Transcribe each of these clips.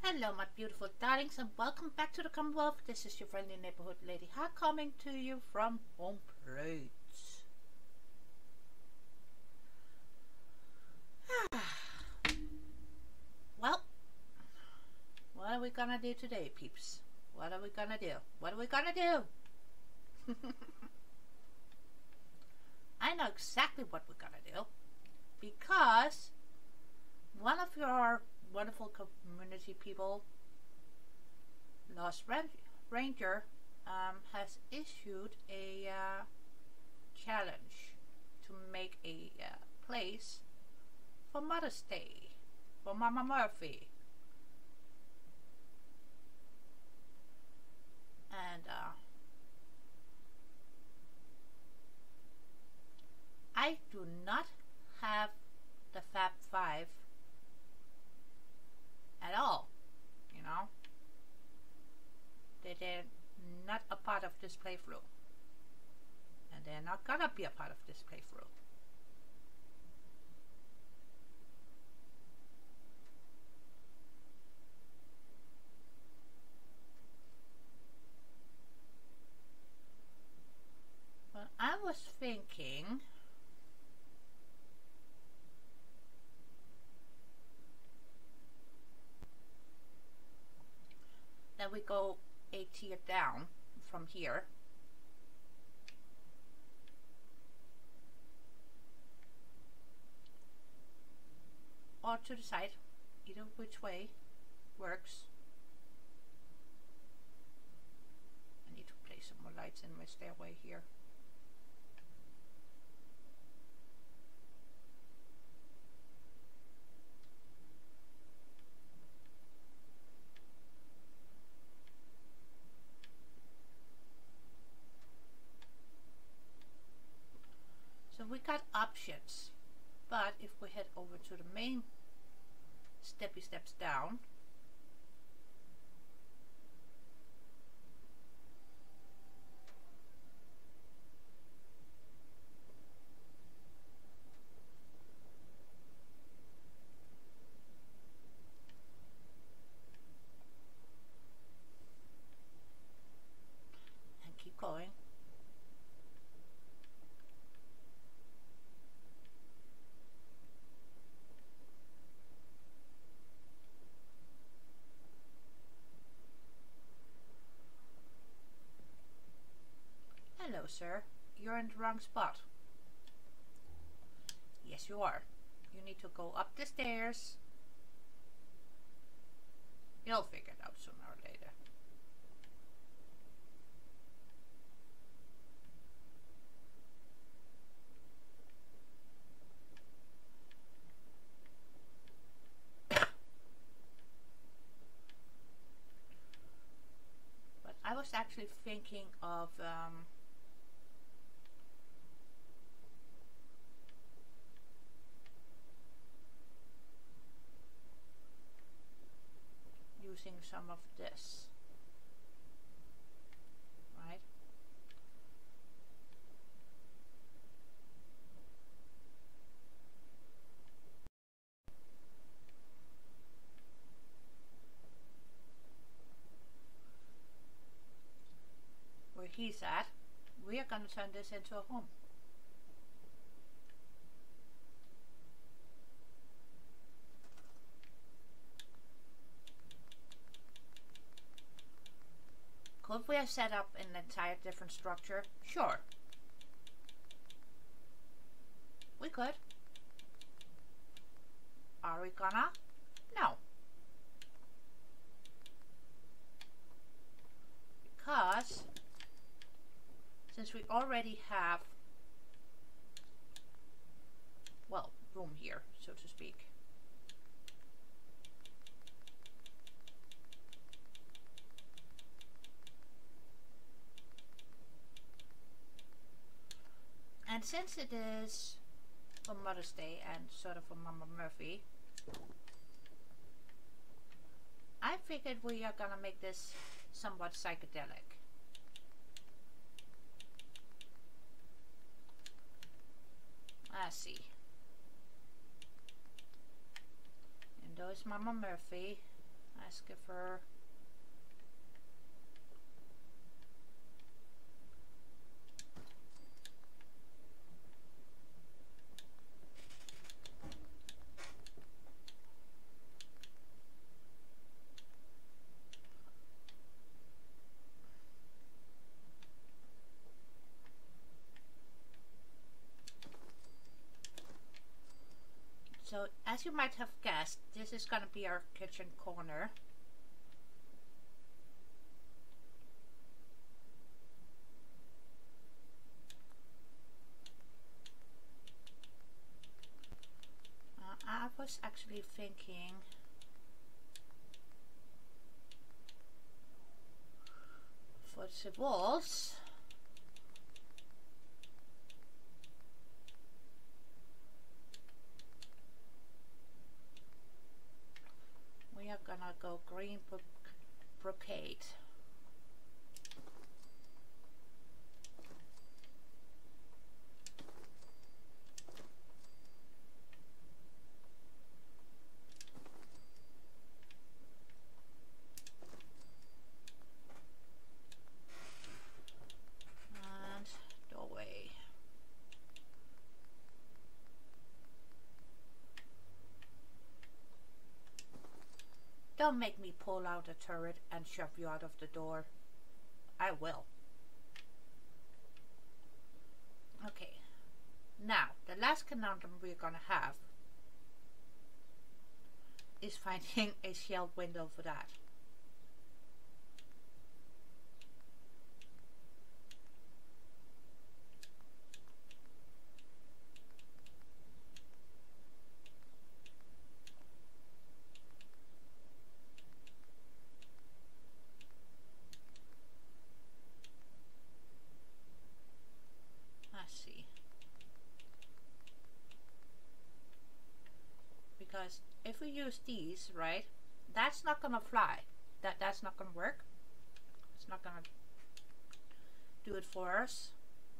Hello my beautiful darlings and welcome back to the Commonwealth. This is your friendly neighborhood lady Ha coming to you from home plate. Well, what are we gonna do today, peeps? What are we gonna do? What are we gonna do? I know exactly what we're gonna do, because one of your wonderful community people, Lost Ranger, has issued a challenge to make a place for Mother's Day for Mama Murphy. And I do not have the Fab 5 at all, you know. They're not a part of this playthrough, and they're not gonna be a part of this playthrough. But I was thinking that we go a tier down from here, or to the side, either which way works. I need to place some more lights in my stairway here. So we got options, but if we head over to the main steppy steps down, and keep going, hello sir, you're in the wrong spot. Yes you are. You need to go up the stairs. You'll figure it out sooner or later. But I was actually thinking of using some of this, right? Where he's at, we are going to turn this into a home. Could we have set up an entire different structure? Sure. We could. Are we gonna? No. Because since we already have, well, room here, so to speak. And since it is for Mother's Day and sort of for Mama Murphy, I figured we are gonna make this somewhat psychedelic. Let's see. And there's Mama Murphy. Let's give her so, as you might have guessed, this is going to be our kitchen corner. I was actually thinking for the walls, we are gonna go green brocade. And doorway. Don't make me pull out a turret and shove you out of the door. I will. Okay. Now, the last conundrum we're gonna have is finding a shelf window for that. Let's see. Because if we use these, right, that's not gonna fly. That's not gonna work. It's not gonna do it for us.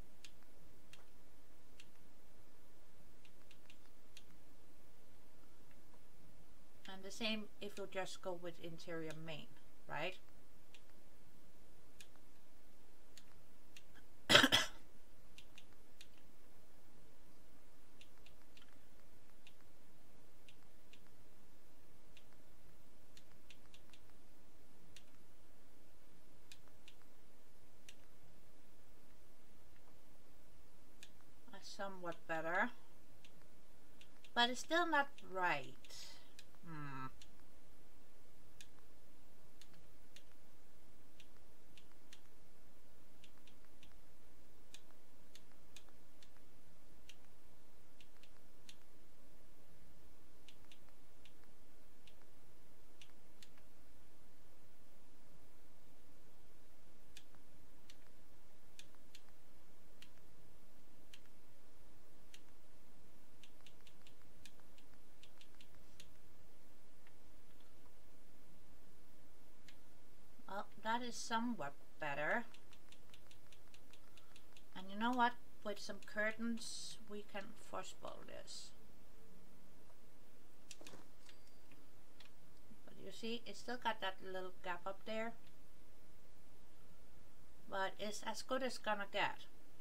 And the same if we just go with interior main, right? Somewhat better, but it's still not right. Well, that is somewhat better. And you know what? With some curtains, we can force-bowl this. But you see, it's still got that little gap up there. But it's as good as gonna get.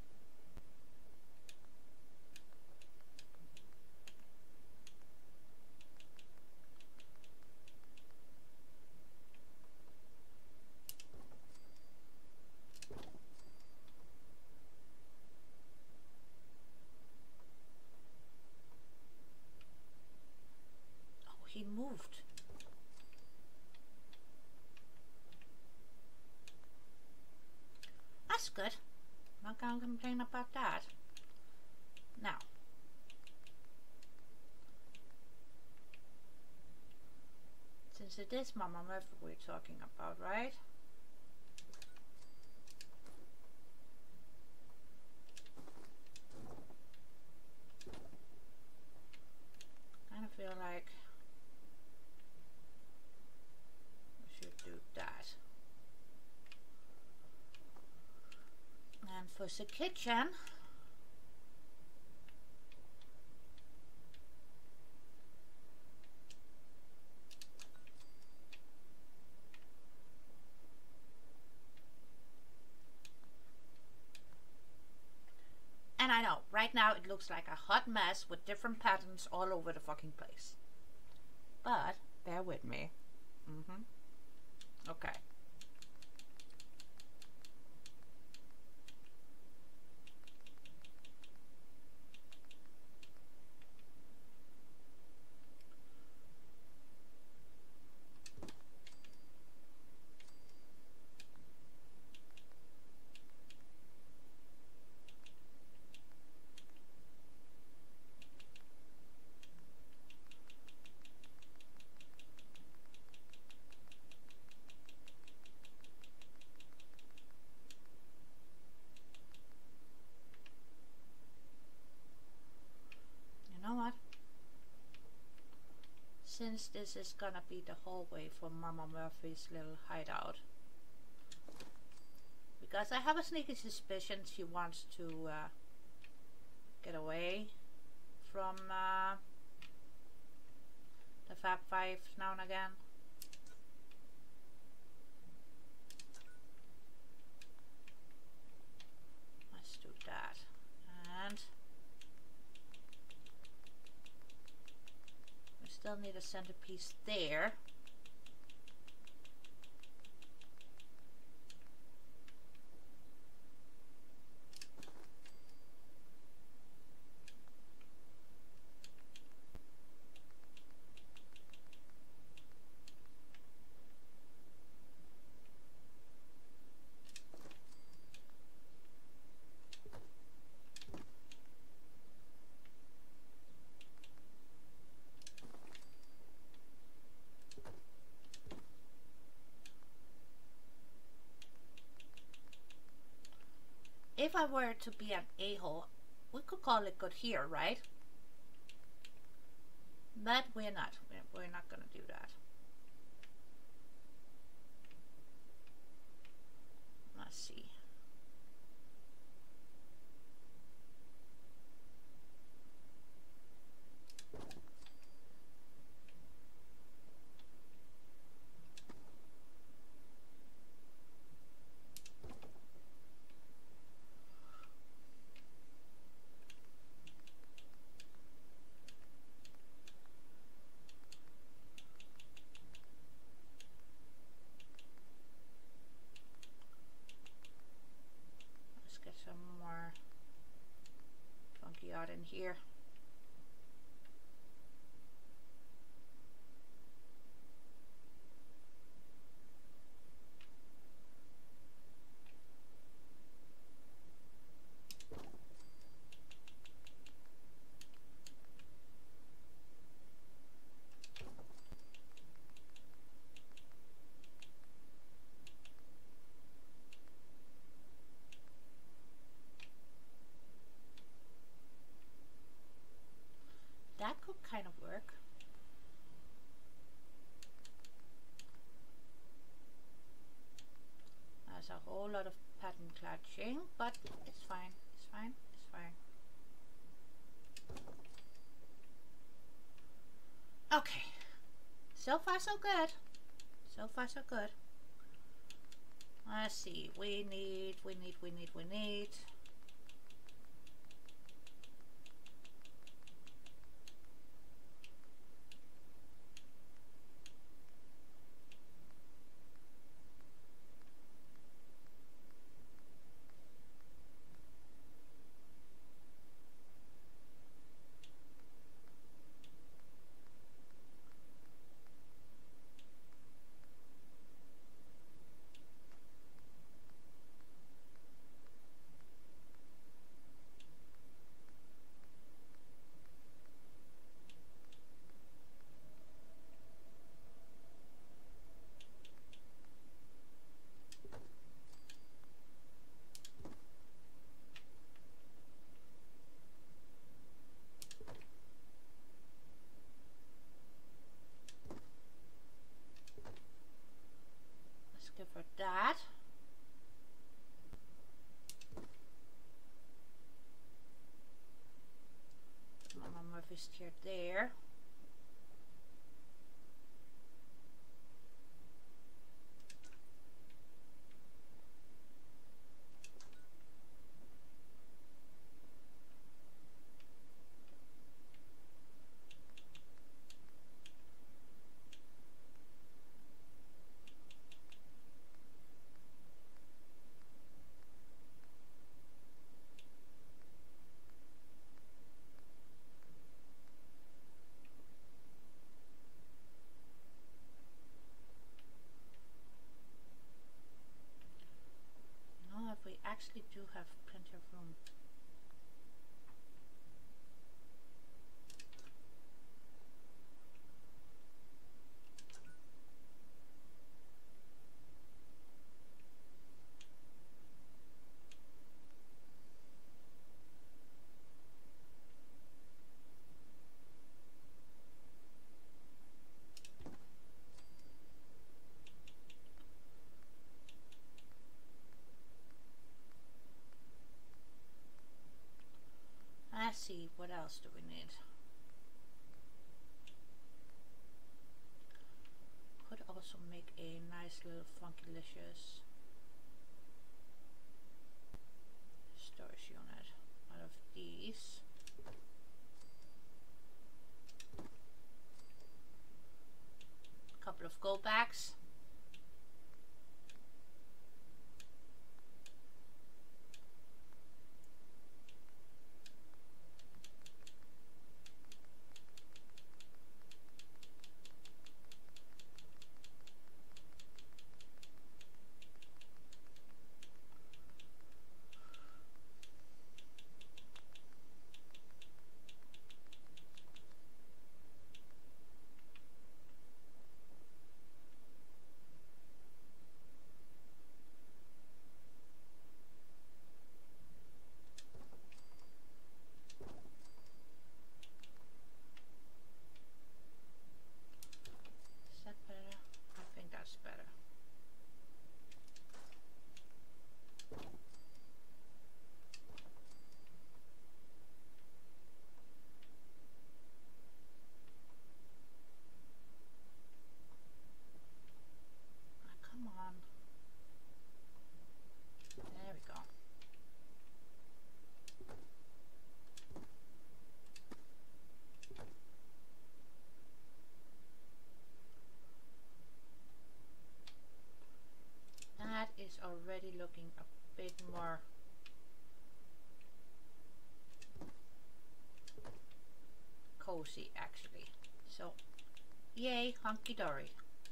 He moved. That's good. Not gonna complain about that. Now, since it is Mama Murphy we're talking about, right? Kind of feel like do that. And for the kitchen, know, right now it looks like a hot mess with different patterns all over the fucking place. But bear with me. Okay. You know what? Since this is gonna be the hallway for Mama Murphy's little hideout, because I have a sneaky suspicion she wants to get away from the Fab Five now and again. Let's do that. And we still need a centerpiece there. If I were to be an a-hole, we could call it good here, right? But we're not. We're not gonna do that. Let's see. In here. That could kind of work. There's a whole lot of pattern clutching, but it's fine. It's fine. It's fine. Okay. So far so good. So far so good. Let's see. We need. For that. Mama Murphy's chair there. actually do have plenty of room. Let's see, what else do we need? Could also make a nice little funkylicious storage unit out of these. A couple of go bags. Is already looking a bit more cozy actually, so yay, hunky-dory.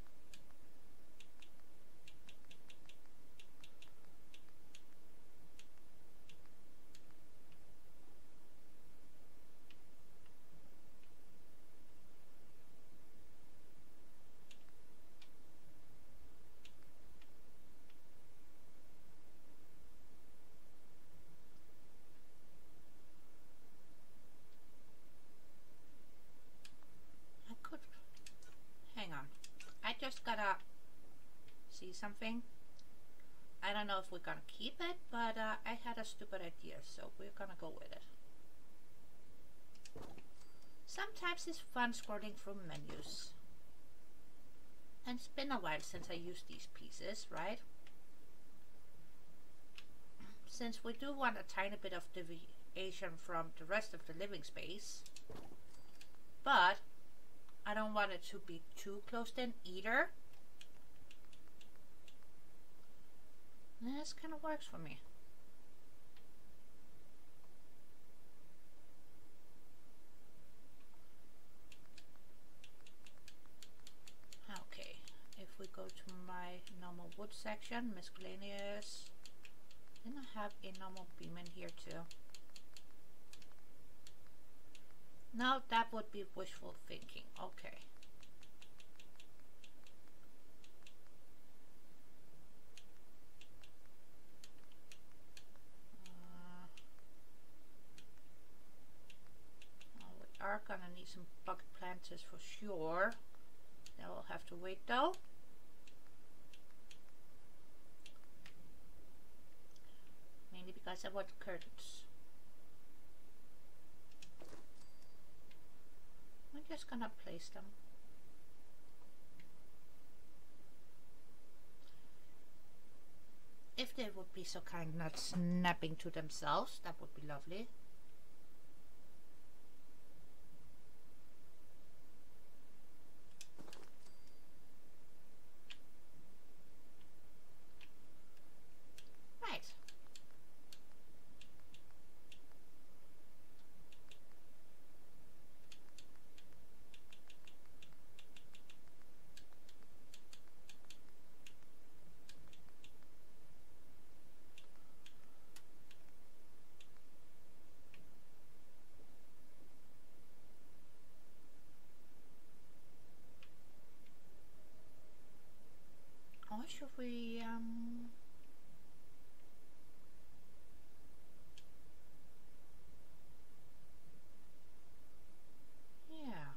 Just gotta see something. I don't know if we're gonna keep it, but I had a stupid idea, so we're gonna go with it. Sometimes it's fun scrolling through menus. And it's been a while since I used these pieces, right? Since we do want a tiny bit of deviation from the rest of the living space, but I don't want it to be too closed in either. This kind of works for me. Okay, if we go to my normal wood section, miscellaneous, then I have a normal beam in here too. Now that would be wishful thinking. Okay. Well, we are gonna need some bucket planters for sure. That will have to wait though. Mainly because I want curtains. I'm just gonna place them. If they would be so kind not snapping to themselves, that would be lovely. Right. should we yeah.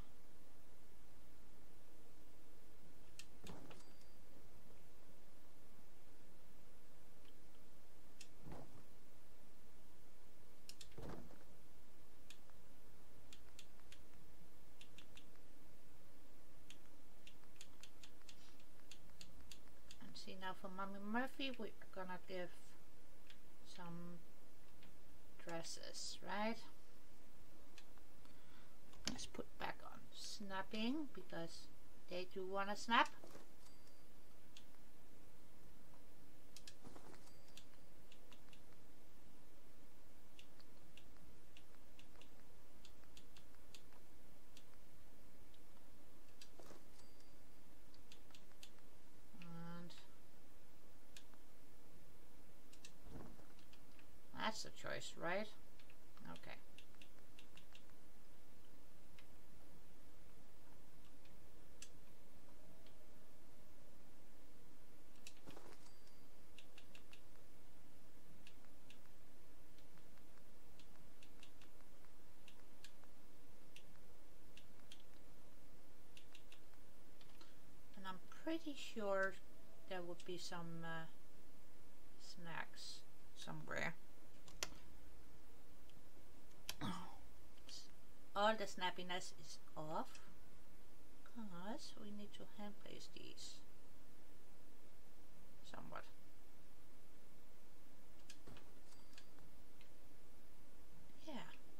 See, now for Mommy Murphy, we're gonna give some dresses, right? Let's put back on snapping because they do wanna snap. That's the choice, right? Okay. And I'm pretty sure there would be some snacks somewhere. All the snappiness is off because we need to hand place these somewhat. Yeah.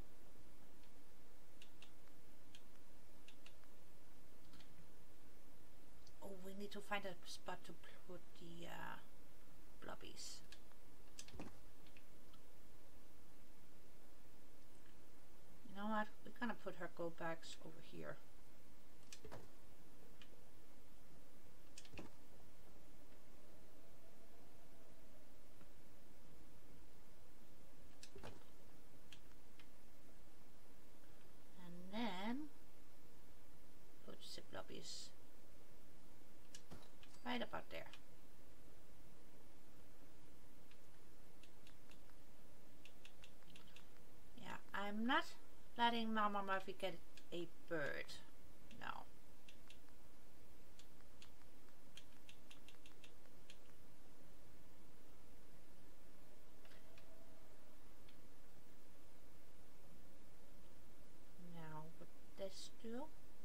Oh, we need to find a spot to put the blobbies. You know what? We're gonna put her go backs over here. And then put zip lobbies right about there. Yeah, I'm not letting Mama Murphy get a bird. No. Now, what this do?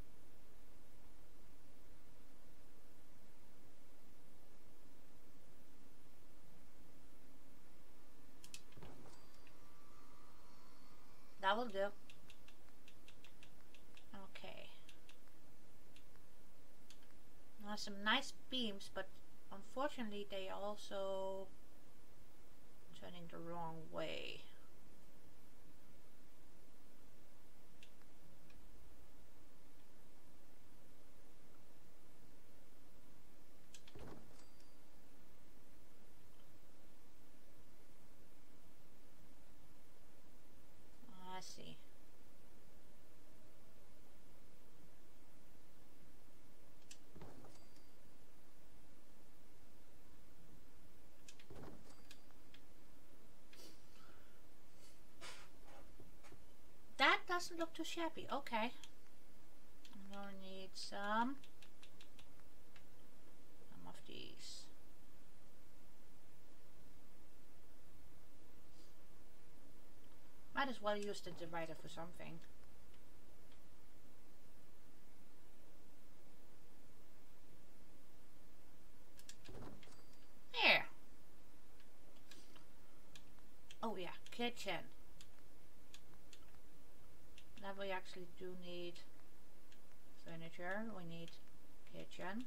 That will do. Okay. Now some nice beams, but unfortunately they are also turning the wrong way. I see. That doesn't look too shabby. Okay. I'm gonna need some of these. Might as well use the divider for something. There. Oh yeah, kitchen. Now we actually do need furniture. We need kitchen.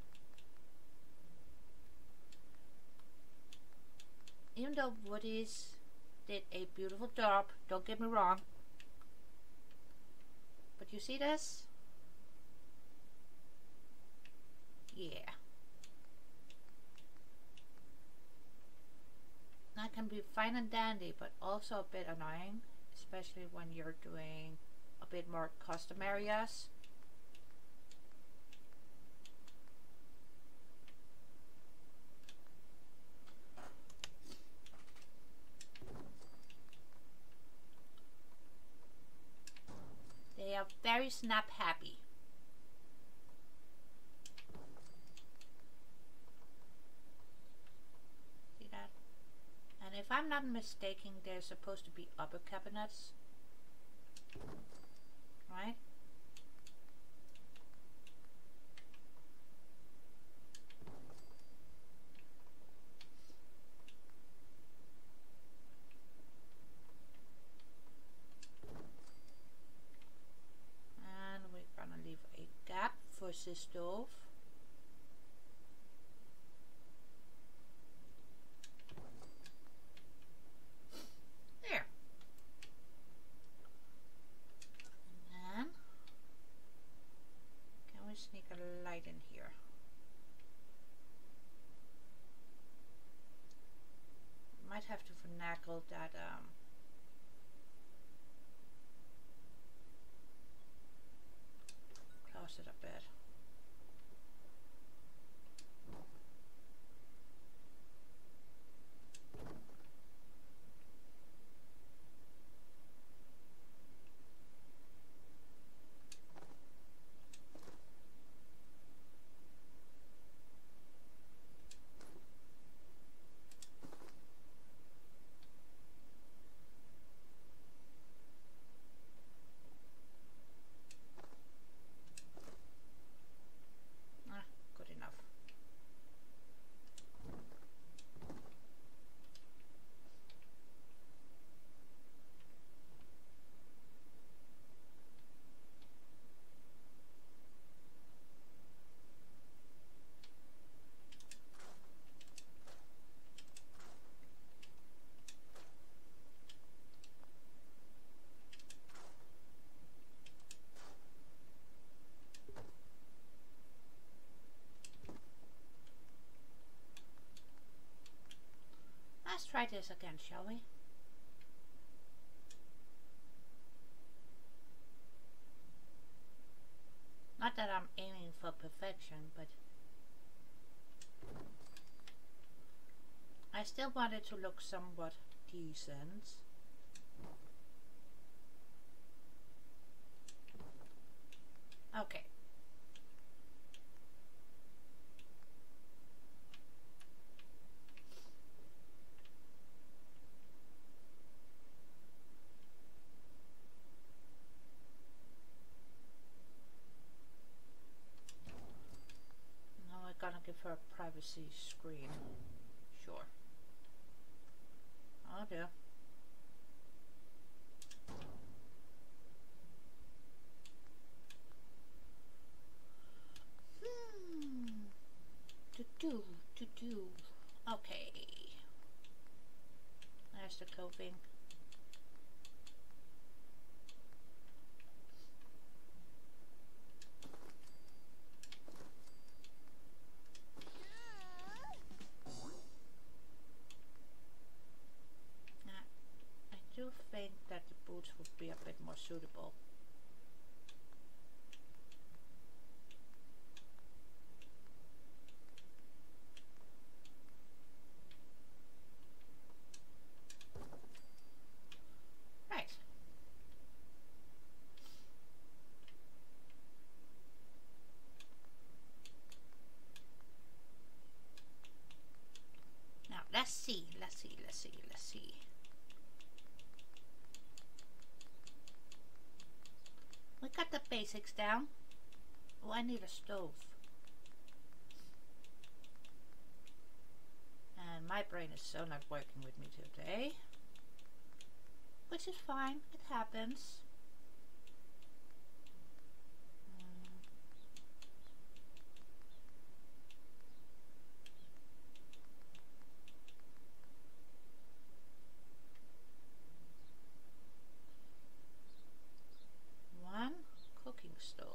Even though Woody's did a beautiful job, don't get me wrong. But you see this? Yeah. That can be fine and dandy, but also a bit annoying, especially when you're doing a bit more custom areas. are very snap happy. See that? And if I'm not mistaken, they're supposed to be upper cabinets, right? And we're gonna leave a gap for the stove. There. And then can we sneak a light in here? Might have to finagle that close it a bit. Good enough. Let's try this again, shall we? Not that I'm aiming for perfection, but I still want it to look somewhat decent. Okay. Now we're gonna give her a privacy screen. Sure. Oh dear. To do. Okay. There's the coping. Now, I do think that the boots would be a bit more suitable. Let's see. We got the basics down. Oh, I need a stove. And my brain is so not working with me today. Which is fine, it happens. Cooking stove.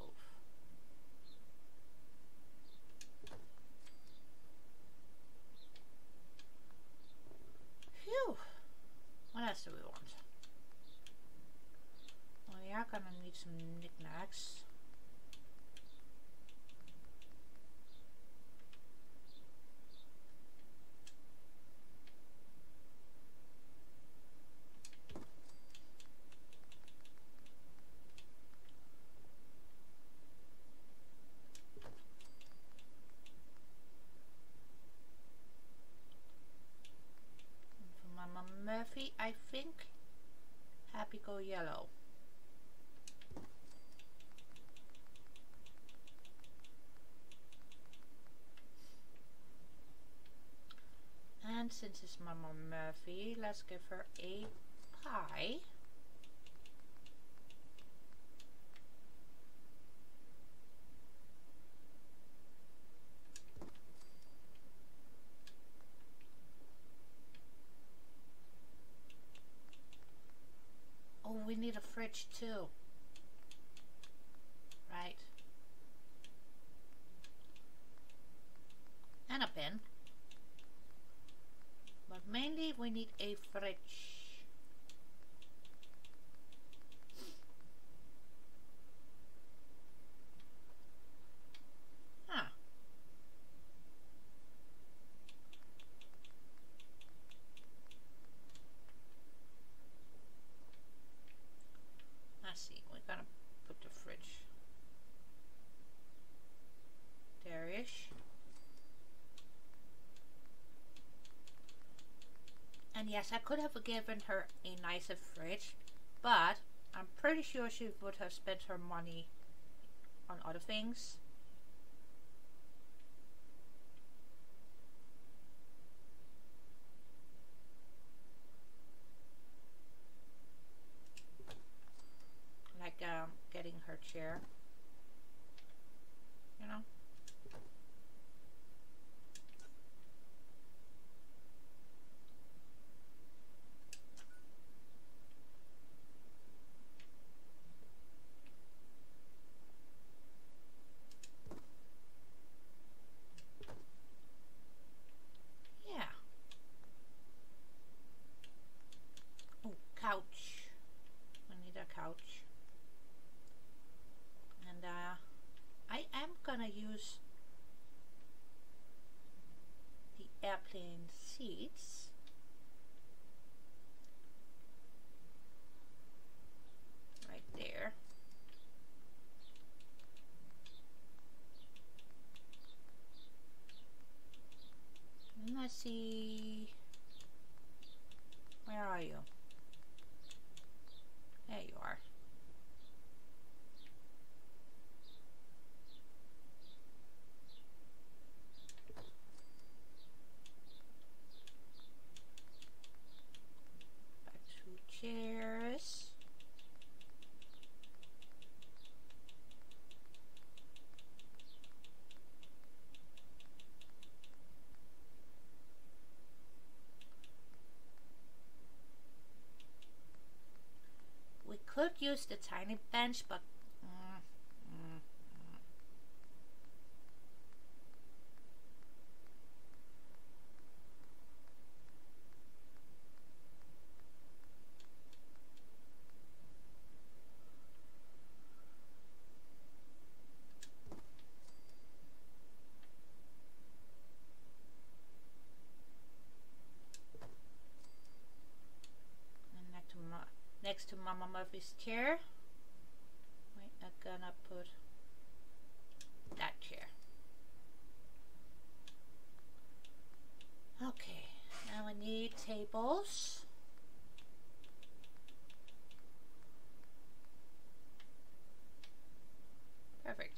Phew! What else do we want? Well, we are gonna need some knickknacks. Murphy, I think Happy go yellow. And since it's Mama Murphy, let's give her a pie. Oh, we need a fridge too. Right. And a bin. But mainly we need a fridge. Huh. Let's see, we're gonna put the fridge there-ish. And yes, I could have given her a nicer fridge, but I'm pretty sure she would have spent her money on other things. Like getting her chair, you know. Couch. We need a couch. And I am gonna use the airplane seats. Right there. And let's see. Where are you? There you are. Got 2 chairs. Could use the tiny bench, but next to Mama Murphy's chair, we are gonna put that chair. Okay, now we need tables. Perfect.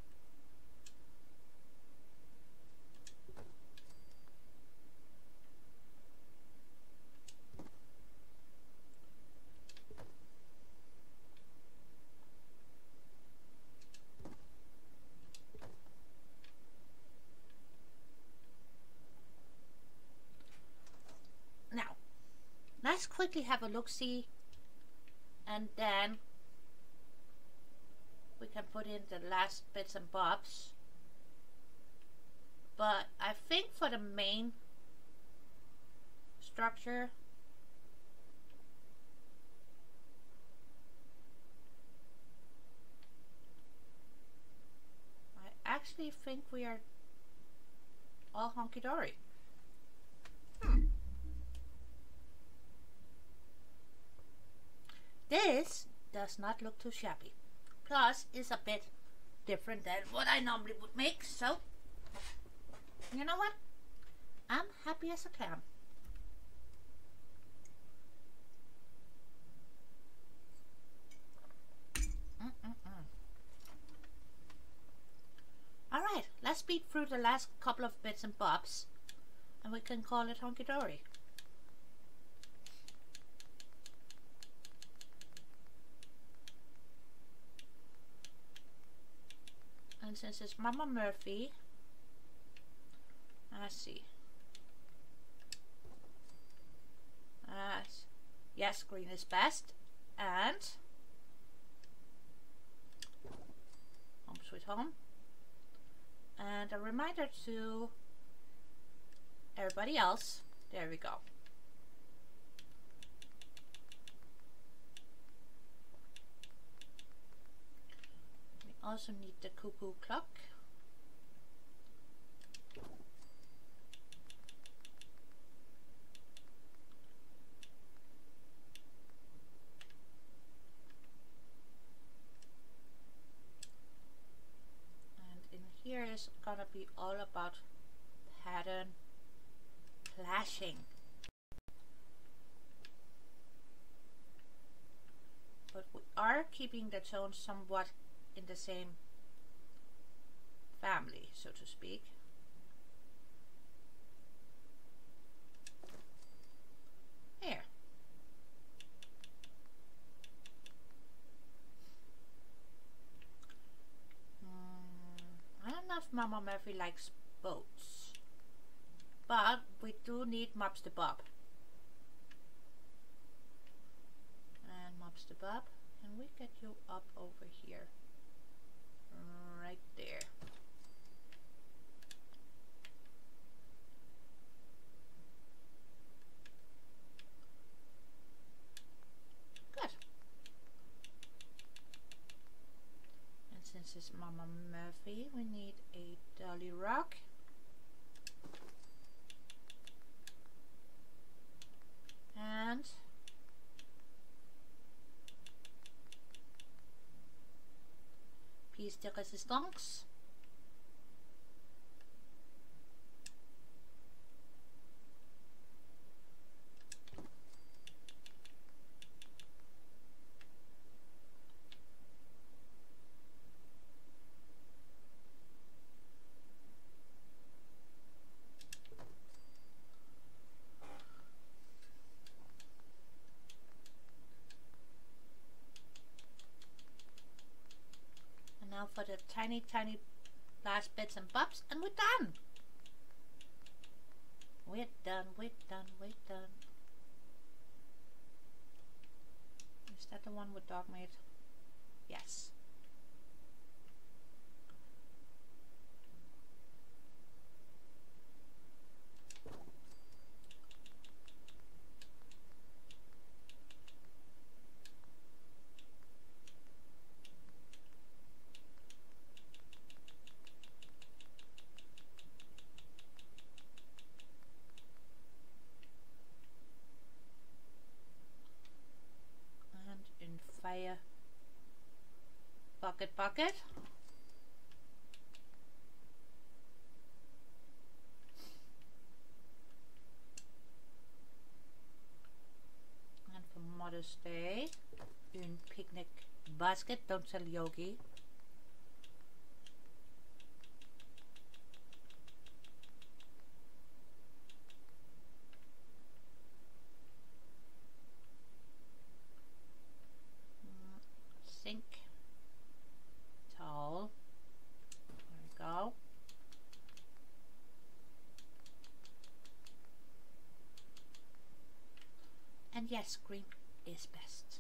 Let's quickly have a look-see, and then we can put in the last bits and bobs. But I think for the main structure, I actually think we are all hunky-dory. This does not look too shabby. Plus, it's a bit different than what I normally would make, so you know what? I'm happy as a clam. speed through the last couple of bits and bobs and we can call it honky-dory. And since it's Mama Murphy, let's see. Yes, green is best. And Home Sweet Home. And a reminder to everybody else. There we go. We also need the cuckoo clock. Here is gonna be all about pattern clashing. But we are keeping the tones somewhat in the same family, so to speak. Here. I don't know if Mama Murphy likes boats, but we do need Mops the Bob. And Mops the Bob, can we get you up over here? Right there. Good. And since it's Mama Murphy, we need a dolly rock. And piece de résistance. Now for the tiny last bits and bobs, and we're done. We're done. Is that the one with dog made? Yes. Fire bucket. And for Mother's Day, une picnic basket. Don't tell Yogi. Sink, towel, there we go. And yes, green is best.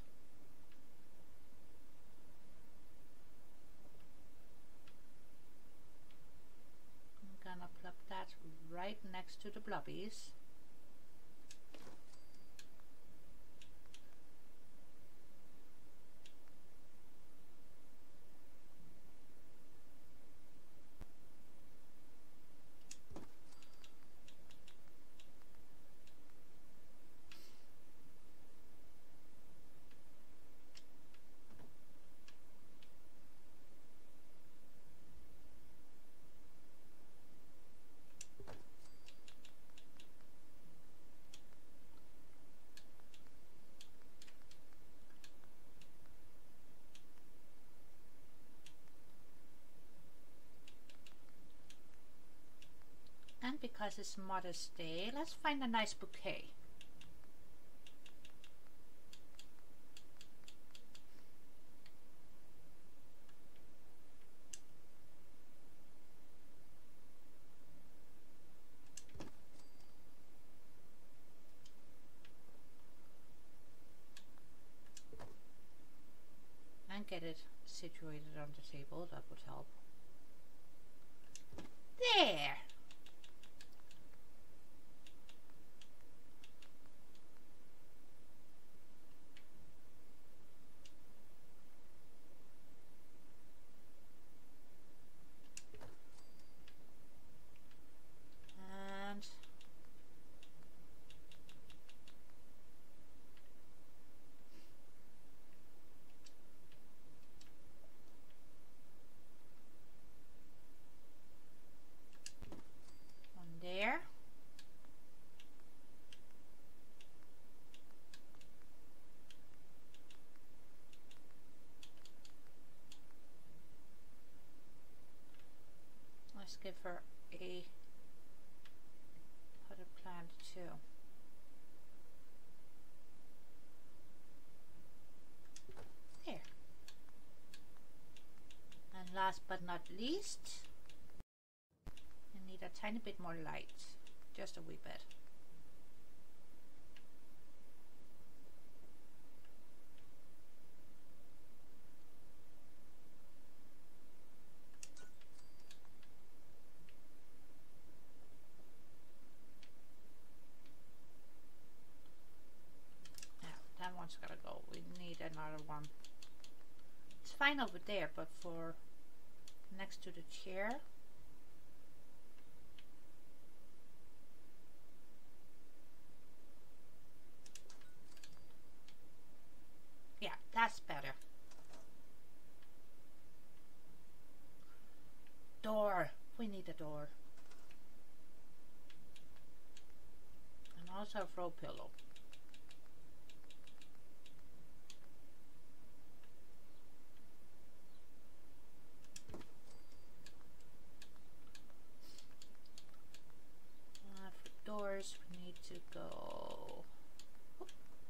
I'm gonna plug that right next to the blobbies. because it's Mother's Day, let's find a nice bouquet. And get it situated on the table, that would help. There! And one there. Let's give her a potted plant too. There. And last but not least, I need a tiny bit more light, just a wee bit. That one's gotta go. We need another one. It's fine over there, but for next to the chair. Yeah, that's better. Door. We need a door. And also a throw pillow. For doors, we need to go. Whoop.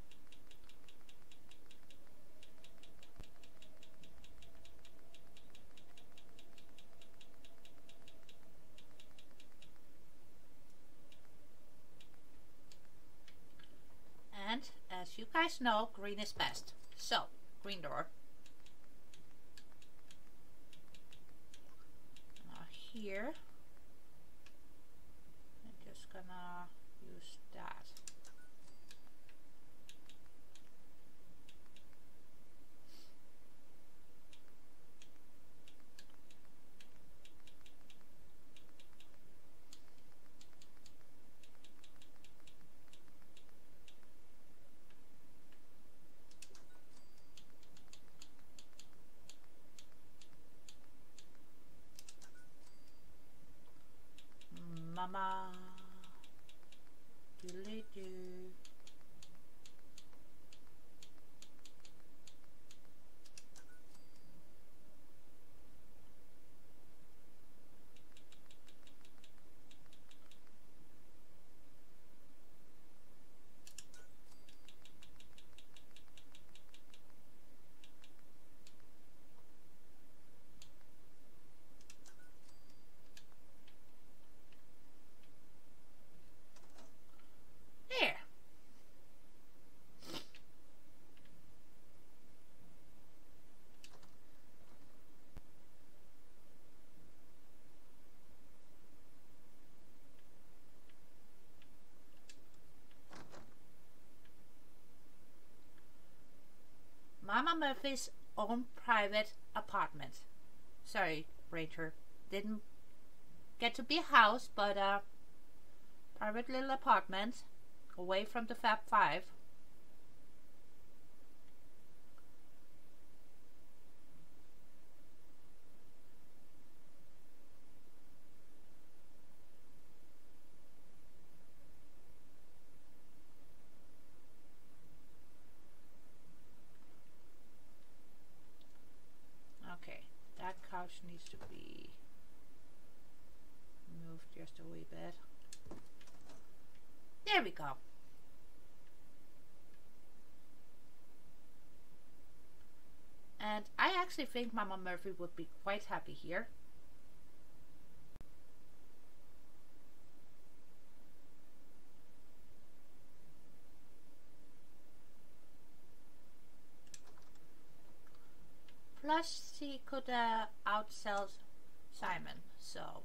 And as you guys know, green is best. So, green door. Now here, I'm just gonna use that. Mama, doodly-doo. There. Mama Murphy's own private apartment. Sorry, Rachel. Didn't get to be a house, but a private little apartment away from the Fab Five. Okay, that couch needs to be moved just a wee bit. There we go. And I actually think Mama Murphy would be quite happy here. Plus, she could outsell Simon, so.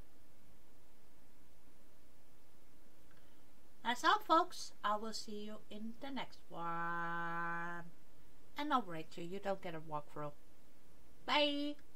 That's all, folks. I will see you in the next one. And no, Rachel, you don't get a walkthrough. Bye!